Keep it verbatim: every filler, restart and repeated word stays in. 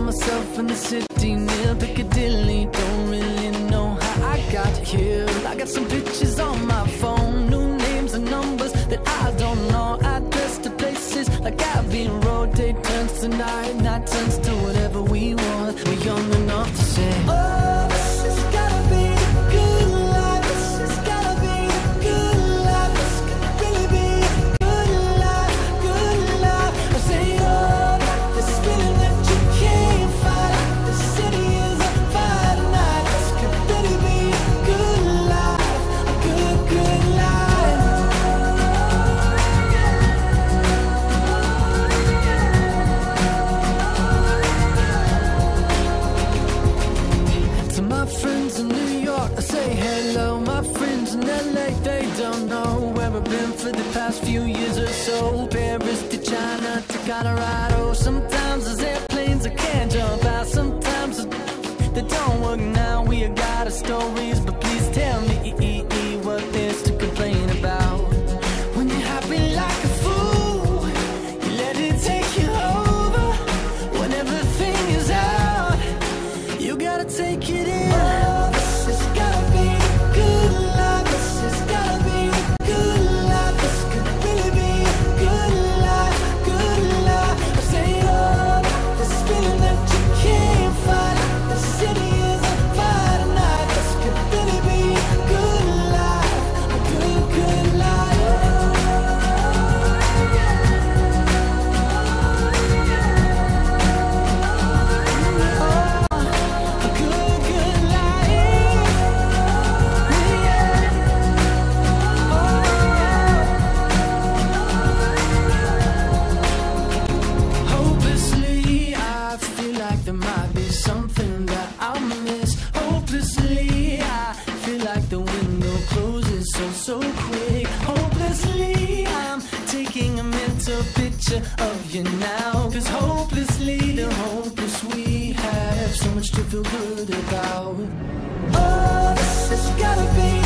found myself in the city near Piccadilly. Don't really know how I got here. I got some pictures on my phone, new names and numbers that I don't know. Address to places like Abbey Road. Day turns to night, night turns to whatever we want. We're young enough to say, oh, this has gotta be the good life. This has gotta be the good life. This could really be a good life, good life. I say, oh, this feeling that you can't fight. The city is on fire tonight. This could really be a good life, a good, good life. To my friends in New York, I say hello. My friends in L A, they don't know where I've been for the past few years or so. Paris to China to Colorado. Sometimes there's airplanes I can't jump out. Sometimes they don't work now. We got our stories, but please tell me what there's to complain about. When you're happy like a fool, you let it take you over. When everything is out, you gotta take it in. Oh, this has gotta be the good life. This has gotta be the good life. This could really be a good life, good life. I say, oh, this feeling that you can't fight. The city is on fire tonight. This could really be a good life, a good, good life. A good, good life. Hopelessly, I feel like there might be something that I'll miss. Hopelessly, I feel like the window closes so, so quick. Hopelessly, I'm taking a mental picture of you now. Cause hopelessly, the hopeless we have so much to feel good about. Oh, this has gotta be